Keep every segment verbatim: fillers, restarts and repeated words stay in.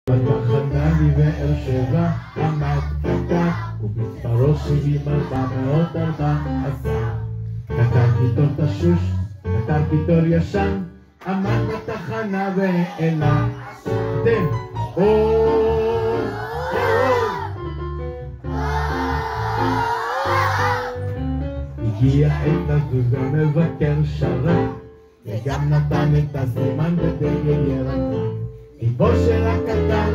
בתחנה מבאר שבע עמד קטן ומספרו שבעים ארבע מאות ארבע עשר. קטן קיטור תשוש, קטן קיטור ישן, עמד בתחנה והעלה אתם אור הגיע את הזוז ומבקר שרת וגם נתן את הסימן בדגל ירקה ליבו של הקטן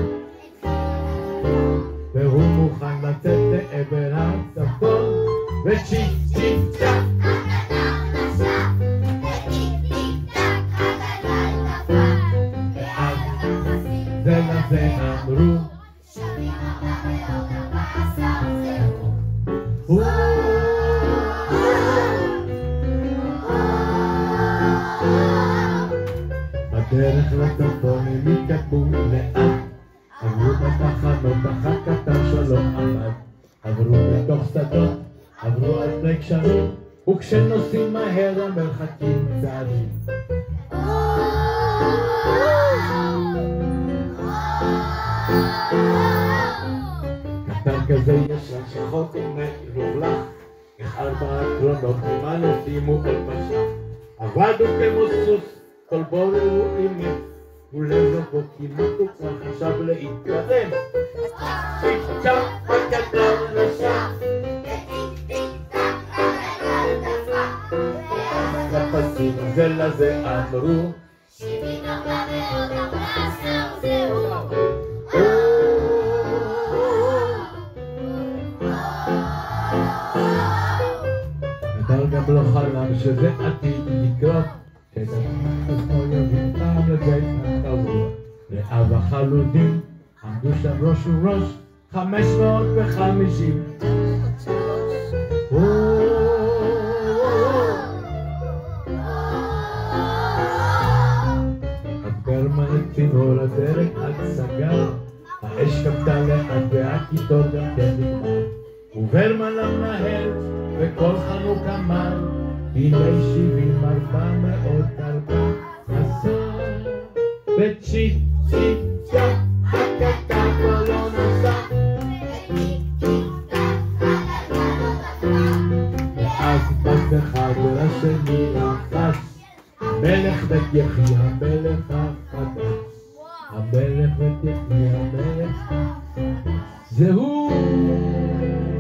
והוא מוכן לצאת לעבר הצפון וצ'יק צ'יק צ'ק הקטן נשק וטיק טיק טק הגלגל דפק ואז זה לזה אמרו שווים ארבע מאות ארבע עשר זהו בדרך לצפון הם התקדמו לאט עברו בתחנות אחת קטן שלא עמד עברו בתוך שדות עברו על פני גשרים וכשנוסעים מהר המרחקים צעדים קטן כזה ישן שחוק ומלוכלך איך ארבע הקרונות ממעלה שימו עוד משך עבדו כמו סוס כל בורר הוא אימץ ולב רבו כמעט הוא כבר חשב להתקדם צ'יק צ'ק הקטן נשק וטיק טיק טק הגלגל דפק לפסים זה לזה אמרו שבעים ארבע מאות ארבע עשר זהו קטן גם לא חלם שזה עתיד לקרות פעם לבית הקבוע לאב החלודים עמדו שם ראש וראש חמש מאות וחמישים הגרמן את צינור הדרך עד סגר האש כבתה לאט והקיטור גם כן נגמר וברמן המנהל וכל חנוך אמר הנה שבעים ארבע מאות ארבע עשר וצ'יק צ'יק צ'ק הקטן כבר לא נסע וטיק טיק טק הגלגל דפק ואז בס אחד ולשני לחש המלך בית יחי המלך החדש המלך בית יחי המלך זהו